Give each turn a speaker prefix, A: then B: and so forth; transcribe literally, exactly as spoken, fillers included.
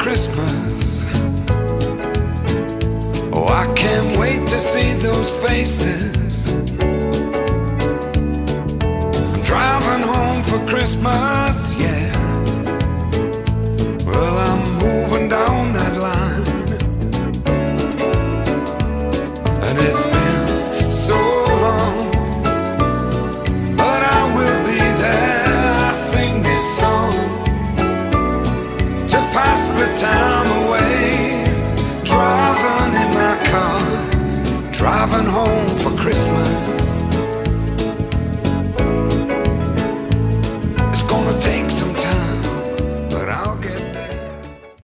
A: Christmas. Oh, I can't wait to see those faces. I'm driving home for Christmas, yeah. Well, I'm moving down that line, and it's been so long, but I will be there. I sing this song to pass the time away, driving in my car, driving home for Christmas.